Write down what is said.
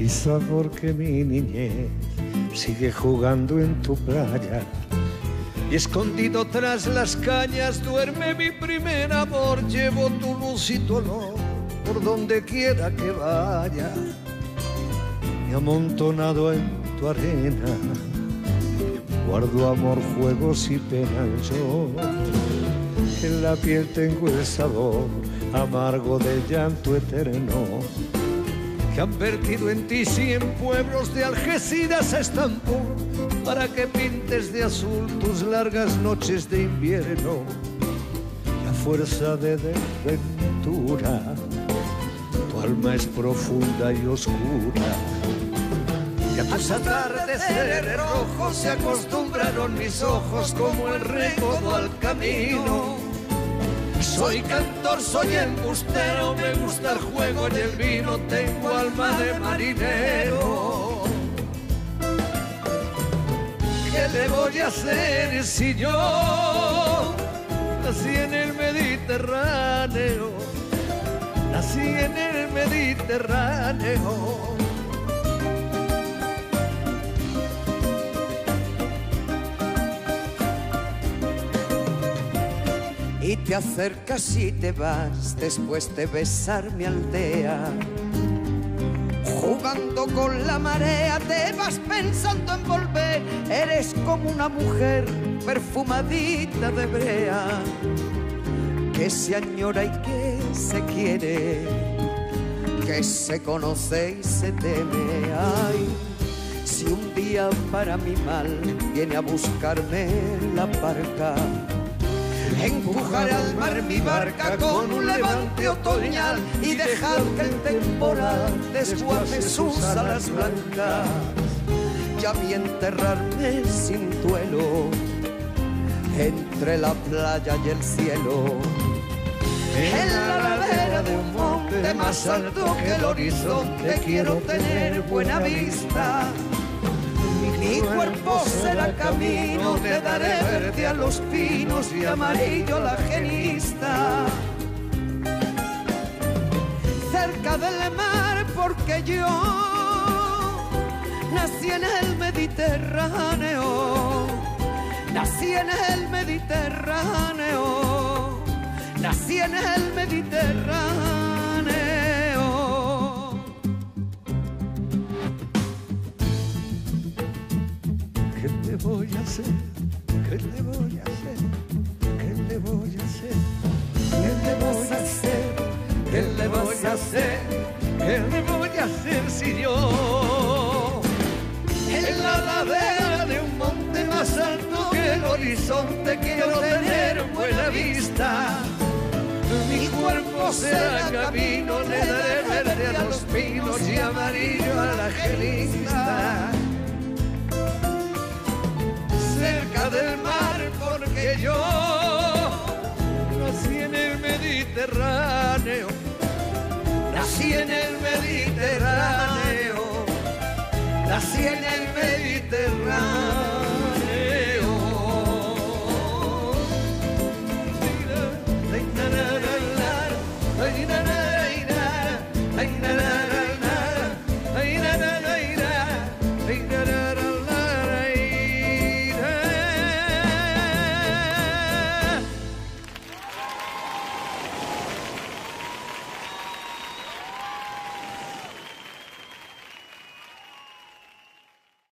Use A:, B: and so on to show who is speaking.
A: Quizá porque mi niñez sigue jugando en tu playa y escondido tras las cañas duerme mi primer amor. Llevo tu luz y tu olor por donde quiera que vaya, y amontonado en tu arena guardo amor, juegos y penas. Yo en la piel tengo el sabor amargo del llanto eterno que han vertido en ti 100 pueblos de Algeciras a Estambul para que pintes de azul tus largas noches de invierno. Y a fuerza de desventura tu alma es profunda y oscura, y a tus atardeceres rojos se acostumbraron mis ojos como el recodo al camino. Soy cantor, soy embustero, me gusta el juego y el vino, tengo alma de marinero. ¿Qué le voy a hacer si yo nací en el Mediterráneo? Nací en el Mediterráneo.
B: Y te acercas y te vas después de besar mi aldea. Jugando con la marea te vas pensando en volver. Eres como una mujer perfumadita de brea, que se añora y que se quiere, que se conoce y se teme. Ay, si un día para mi mal viene a buscarme la barca, empujaré al mar mi barca con un levante otoñal y dejar que el temporal desguace sus alas blancas. Ya vi enterrarme sin duelo entre la playa y el cielo, en la ladera de un monte más alto que el horizonte quiero tener buena vista. Mi cuerpo será camino, te daré verde a los pinos y amarillo a la genista. Cerca del mar porque yo nací en el Mediterráneo, nací en el Mediterráneo, nací en el Mediterráneo.
A: ¿Qué le voy a hacer? ¿Qué le voy a hacer? ¿Qué le voy a hacer? ¿Qué le voy a hacer? ¿Qué le voy a hacer? ¿Qué le voy a hacer si yo en la ladera de un monte más alto que el horizonte quiero tener buena vista? Mi cuerpo será camino, le daré verde a los pinos y amarillo a la genista. Cerca del mar porque yo nací en el Mediterráneo, nací en el Mediterráneo, nací en el Mediterráneo.